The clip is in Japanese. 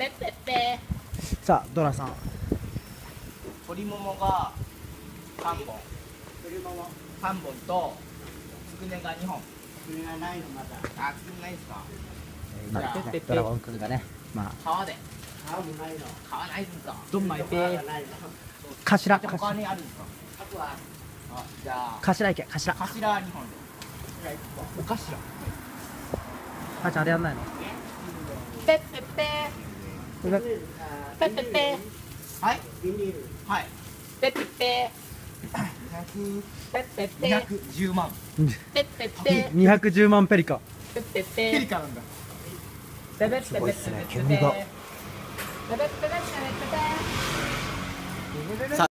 ペッペッペさあドラさん。 鶏ももが3本3本とつくねが2本。 それがないのまだ。 あ、つくねないですか。 今じゃあねドラゴンくんがね、まあ皮で皮もないの。 皮ないんですか。 どんまい皮がないの。 頭じゃあ他にあるんですか。 あとはあ、じゃあ頭いけ頭。 頭2本で。 お頭。母ちゃんあれやんないの？ ペッペッペこれペッペッペはいビニール。 はいペッペッペペッペッペ210万ペッペッペ 210万ペリカ。 ペッペッペペリカなんだ。 ペペッペすごいっすねペッペッペ煙がペペッペペッペペペペ